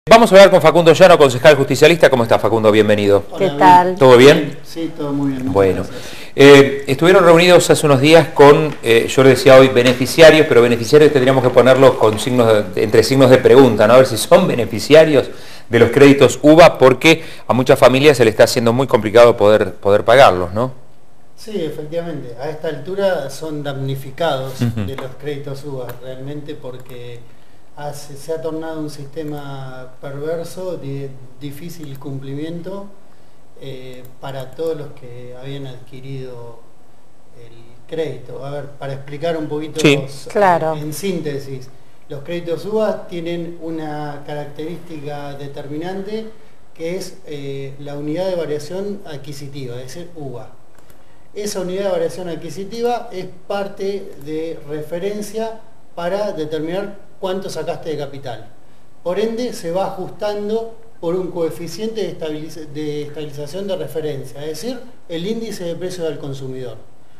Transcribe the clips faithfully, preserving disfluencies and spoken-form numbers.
Vamos a hablar con Facundo Llano, concejal justicialista. ¿Cómo está, Facundo? Bienvenido. ¿Qué tal? ¿Todo bien? Sí, todo muy bien. Bueno, eh, estuvieron reunidos hace unos días con, eh, yo le decía hoy, beneficiarios, pero beneficiarios tendríamos que ponerlos con signos de, entre signos de pregunta, ¿no? A ver si son beneficiarios de los créditos U V A, porque a muchas familias se le está haciendo muy complicado poder, poder pagarlos, ¿no? Sí, efectivamente. A esta altura son damnificados uh-huh. de los créditos U V A, realmente, porque hace, se ha tornado un sistema perverso de difícil cumplimiento eh, para todos los que habían adquirido el crédito. A ver, para explicar un poquito sí, los, claro. en síntesis, los créditos U V A tienen una característica determinante que es eh, la unidad de variación adquisitiva, es decir, U V A. Esa unidad de variación adquisitiva es parte de referencia para determinar cuánto sacaste de capital. Por ende, se va ajustando por un coeficiente de, estabiliz de estabilización de referencia, es decir, el índice de precio del consumidor.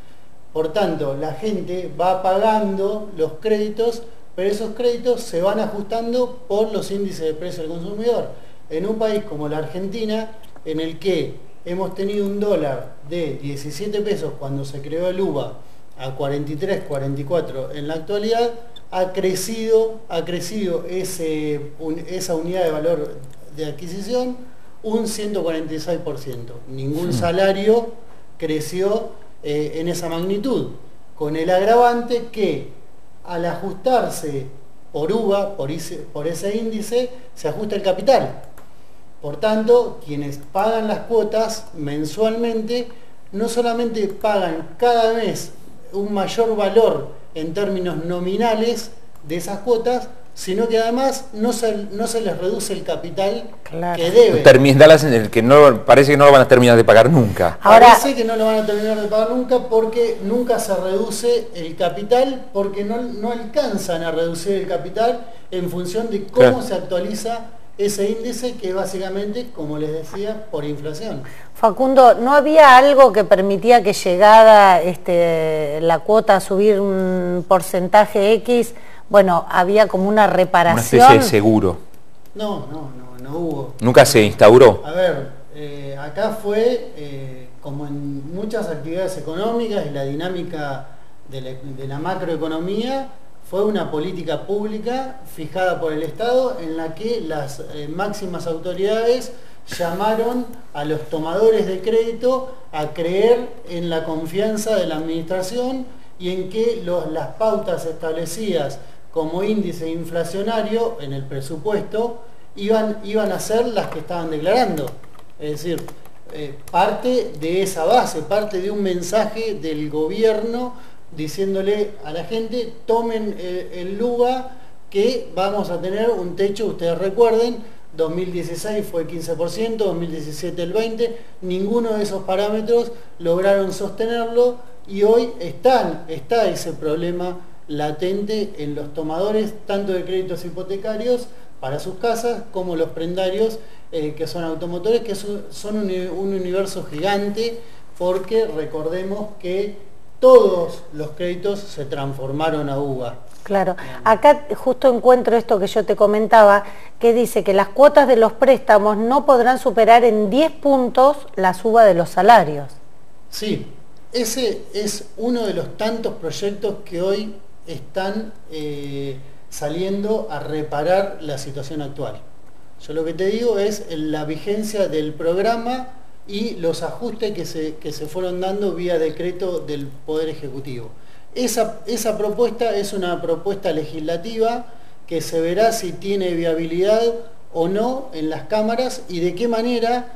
Por tanto, la gente va pagando los créditos, pero esos créditos se van ajustando por los índices de precio del consumidor. En un país como la Argentina, en el que hemos tenido un dólar de diecisiete pesos cuando se creó el U V A, a cuarenta y tres, cuarenta y cuatro en la actualidad, ha crecido, ha crecido ese, un, esa unidad de valor de adquisición un ciento cuarenta y seis por ciento. Ningún salario creció eh, en esa magnitud, con el agravante que al ajustarse por U V A, por ese, por ese índice, se ajusta el capital. Por tanto, quienes pagan las cuotas mensualmente no solamente pagan cada mes un mayor valor en términos nominales de esas cuotas, sino que además no se, no se les reduce el capital claro. que deben. Que no, parece que no lo van a terminar de pagar nunca. Ahora, parece que no lo van a terminar de pagar nunca porque nunca se reduce el capital, porque no, no alcanzan a reducir el capital en función de cómo claro. se actualiza ese índice, que básicamente, como les decía, por inflación. Facundo, ¿no había algo que permitía que llegada este, la cuota a subir un porcentaje X? Bueno, había como una reparación. Una especie de seguro. No, no, no, no hubo. ¿Nunca se instauró? A ver, eh, acá fue, eh, como en muchas actividades económicas y la dinámica de la, de la macroeconomía, fue una política pública fijada por el Estado en la que las eh, máximas autoridades llamaron a los tomadores de crédito a creer en la confianza de la administración y en que los, las pautas establecidas como índice inflacionario en el presupuesto iban, iban a ser las que estaban declarando. Es decir, eh, parte de esa base, parte de un mensaje del gobierno diciéndole a la gente: tomen el, el U V A, que vamos a tener un techo. Ustedes recuerden, dos mil dieciséis fue quince por ciento, dos mil diecisiete el veinte por ciento, ninguno de esos parámetros lograron sostenerlo y hoy están, está ese problema latente en los tomadores tanto de créditos hipotecarios para sus casas como los prendarios eh, que son automotores, que son, son un, un universo gigante, porque recordemos que todos los créditos se transformaron a U V A. Claro. Acá justo encuentro esto que yo te comentaba, que dice que las cuotas de los préstamos no podrán superar en diez puntos la suba de los salarios. Sí, ese es uno de los tantos proyectos que hoy están eh, saliendo a reparar la situación actual. Yo lo que te digo es la vigencia del programa y los ajustes que se, que se fueron dando vía decreto del Poder Ejecutivo. Esa, esa propuesta es una propuesta legislativa que se verá si tiene viabilidad o no en las cámaras y de qué manera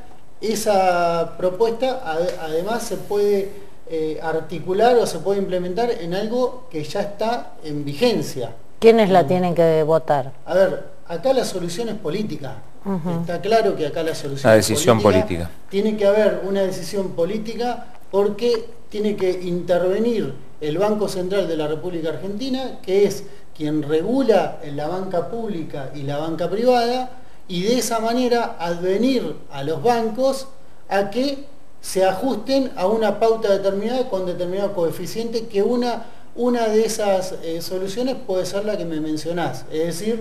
esa propuesta ad, además se puede eh, articular o se puede implementar en algo que ya está en vigencia. ¿Quiénes la tienen que votar? A ver, acá la solución es política. Uh-huh. Está claro que acá la solución la decisión es política. política. Tiene que haber una decisión política porque tiene que intervenir el Banco Central de la República Argentina, que es quien regula la banca pública y la banca privada, y de esa manera advenir a los bancos a que se ajusten a una pauta determinada con determinado coeficiente, que una, una de esas eh, soluciones puede ser la que me mencionás, es decir,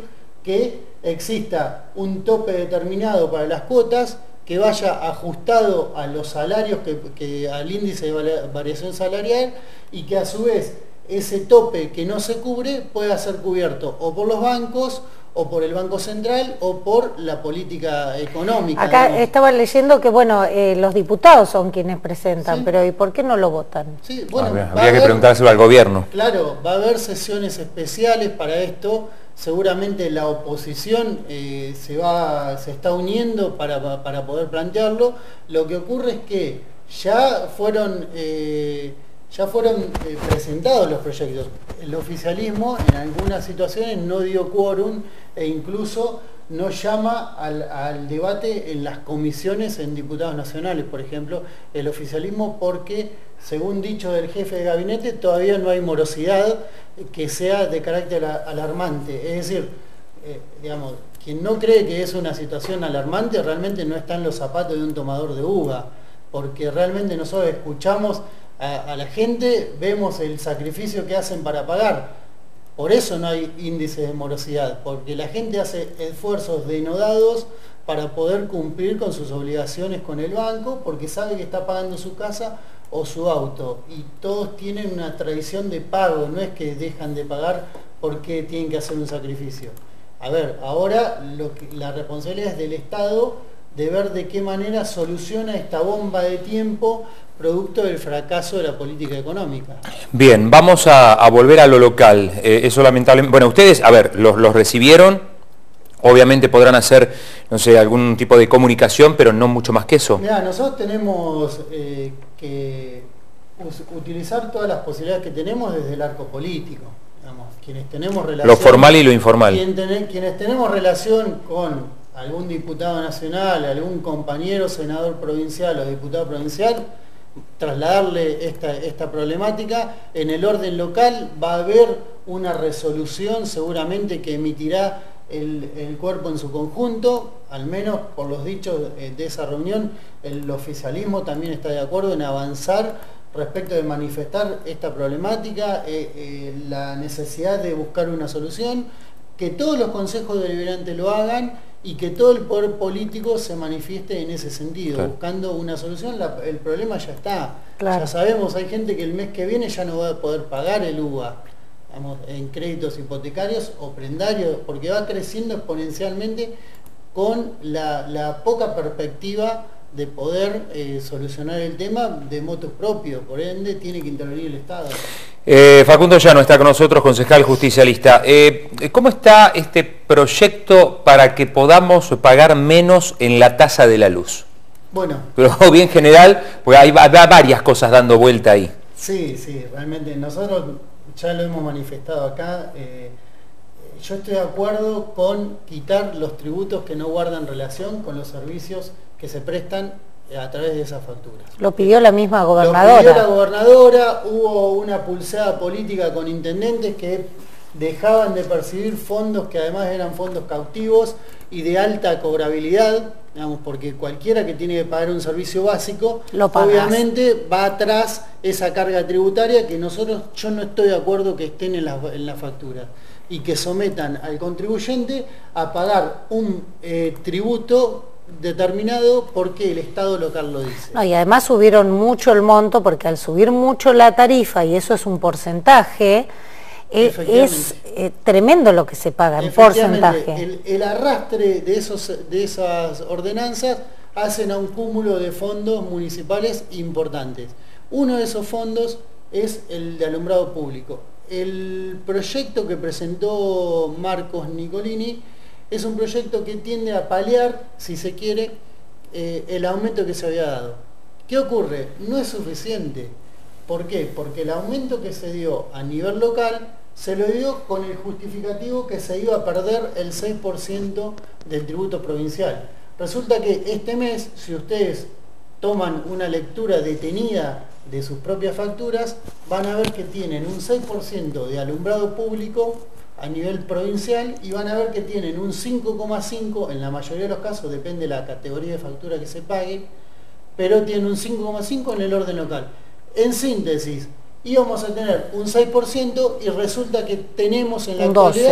que exista un tope determinado para las cuotas, que vaya ajustado a los salarios, que, que al índice de variación salarial, y que a su vez ese tope que no se cubre pueda ser cubierto o por los bancos, o por el Banco Central, o por la política económica. Acá digamos. Estaba leyendo que bueno, eh, los diputados son quienes presentan, sí. Pero ¿y por qué no lo votan? Sí, bueno, habría habría que preguntárselo al gobierno. Claro, va a haber sesiones especiales para esto. Seguramente la oposición eh, se, va, se está uniendo para, para poder plantearlo. Lo que ocurre es que ya fueron... Eh, Ya fueron eh, presentados los proyectos. El oficialismo en algunas situaciones no dio quórum e incluso no llama al, al debate en las comisiones en diputados nacionales, por ejemplo, el oficialismo, porque, según dicho del jefe de gabinete, todavía no hay morosidad que sea de carácter alarmante. Es decir, eh, digamos, quien no cree que es una situación alarmante realmente no está en los zapatos de un tomador de uva, porque realmente nosotros escuchamos A, a la gente, vemos el sacrificio que hacen para pagar. Por eso no hay índice de morosidad, porque la gente hace esfuerzos denodados para poder cumplir con sus obligaciones con el banco, porque sabe que está pagando su casa o su auto, y todos tienen una tradición de pago, no es que dejan de pagar porque tienen que hacer un sacrificio. A ver, ahora lo que, la responsabilidad es del Estado de ver de qué manera soluciona esta bomba de tiempo producto del fracaso de la política económica. Bien, vamos a, a volver a lo local. Eh, eso lamentablemente... Bueno, ustedes, a ver, los, los recibieron, obviamente podrán hacer, no sé, algún tipo de comunicación, pero no mucho más que eso. Mirá, nosotros tenemos eh, que utilizar todas las posibilidades que tenemos desde el arco político. Digamos, quienes tenemos relación... Lo formal y lo informal. Quien ten, quienes tenemos relación con algún diputado nacional, algún compañero senador provincial o diputado provincial, trasladarle esta, esta problemática. En el orden local va a haber una resolución seguramente que emitirá el, el cuerpo en su conjunto, al menos por los dichos de esa reunión. El oficialismo también está de acuerdo en avanzar respecto de manifestar esta problemática, eh, eh, la necesidad de buscar una solución, que todos los consejos deliberantes lo hagan y que todo el poder político se manifieste en ese sentido, claro, buscando una solución. La, el problema ya está, claro. Ya sabemos, hay gente que el mes que viene ya no va a poder pagar el U V A, digamos, en créditos hipotecarios o prendarios, porque va creciendo exponencialmente con la, la poca perspectiva de poder eh, solucionar el tema de motus propio, por ende tiene que intervenir el Estado. Eh, Facundo Llano está con nosotros, concejal justicialista. Eh, ¿Cómo está este proyecto para que podamos pagar menos en la tasa de la luz? Bueno. Pero bien general, porque hay, hay varias cosas dando vuelta ahí. Sí, sí, realmente nosotros ya lo hemos manifestado acá. Eh, yo estoy de acuerdo con quitar los tributos que no guardan relación con los servicios que se prestan a través de esas facturas. Lo pidió la misma gobernadora. Lo pidió la gobernadora, hubo una pulseada política con intendentes que dejaban de percibir fondos que además eran fondos cautivos y de alta cobrabilidad, digamos, porque cualquiera que tiene que pagar un servicio básico, obviamente va atrás esa carga tributaria que nosotros, yo no estoy de acuerdo que estén en la, en la factura, y que sometan al contribuyente a pagar un eh, tributo determinado porque el Estado local lo dice. No, y además subieron mucho el monto, porque al subir mucho la tarifa, y eso es un porcentaje, eh, es eh, tremendo lo que se paga en porcentaje. El, el arrastre de, esos, de esas ordenanzas hacen a un cúmulo de fondos municipales importantes. Uno de esos fondos es el de alumbrado público. El proyecto que presentó Marcos Nicolini es un proyecto que tiende a paliar, si se quiere, eh, el aumento que se había dado. ¿Qué ocurre? No es suficiente. ¿Por qué? Porque el aumento que se dio a nivel local se lo dio con el justificativo que se iba a perder el seis por ciento del tributo provincial. Resulta que este mes, si ustedes toman una lectura detenida de sus propias facturas, van a ver que tienen un seis por ciento de alumbrado público a nivel provincial y van a ver que tienen un cinco coma cinco, en la mayoría de los casos, depende de la categoría de factura que se pague, pero tienen un cinco coma cinco en el orden local. En síntesis, íbamos a tener un seis por ciento y resulta que tenemos en la actualidad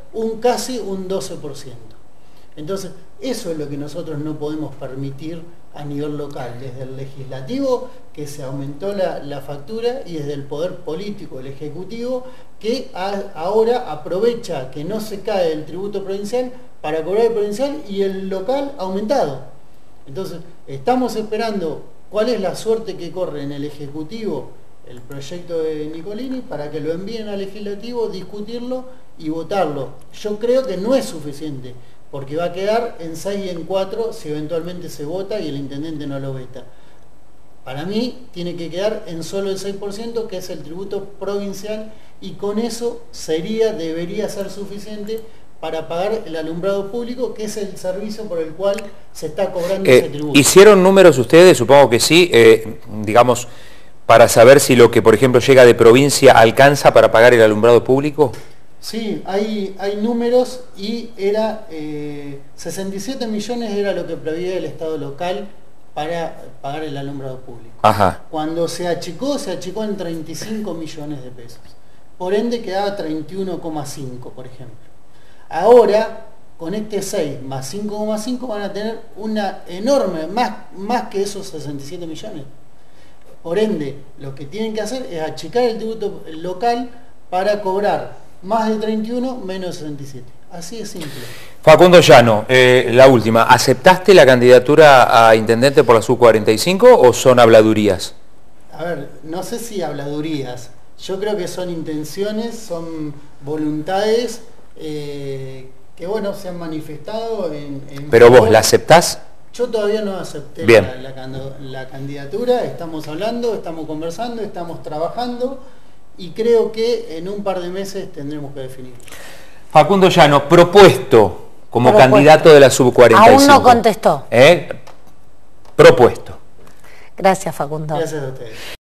un casi un doce por ciento. Entonces, eso es lo que nosotros no podemos permitir a nivel local, desde el legislativo, que se aumentó la, la factura, y desde el poder político, el ejecutivo, que a, ahora aprovecha que no se cae el tributo provincial para cobrar el provincial y el local aumentado. Entonces, estamos esperando cuál es la suerte que corre en el ejecutivo el proyecto de Nicolini para que lo envíen al legislativo, discutirlo y votarlo. Yo creo que no es suficiente, porque va a quedar en seis y en cuatro si eventualmente se vota y el intendente no lo veta. Para mí tiene que quedar en solo el seis por ciento, que es el tributo provincial, y con eso sería, debería ser suficiente para pagar el alumbrado público, que es el servicio por el cual se está cobrando eh, ese tributo. ¿Hicieron números ustedes? Supongo que sí, eh, digamos, para saber si lo que, por ejemplo, llega de provincia alcanza para pagar el alumbrado público. Sí, hay, hay números, y era eh, sesenta y siete millones era lo que preveía el Estado local para pagar el alumbrado público. Ajá. Cuando se achicó, se achicó en treinta y cinco millones de pesos. Por ende quedaba treinta y uno coma cinco, por ejemplo. Ahora, con este seis más cinco coma cinco van a tener una enorme, más, más que esos sesenta y siete millones. Por ende, lo que tienen que hacer es achicar el tributo local para cobrar más de treinta y uno menos sesenta y siete. Así de simple. Facundo Llano, eh, la última. ¿Aceptaste la candidatura a intendente por la sub cuarenta y cinco o son habladurías? A ver, no sé si habladurías. Yo creo que son intenciones, son voluntades eh, que, bueno, se han manifestado en... en ¿Pero favor. vos la aceptás? Yo todavía no acepté la, la, la candidatura, estamos hablando, estamos conversando, estamos trabajando, y creo que en un par de meses tendremos que definir. Facundo Llano, propuesto como propuesto. candidato de la sub cuarenta y cinco. Aún no contestó. ¿Eh? Propuesto. Gracias, Facundo. Gracias a ustedes.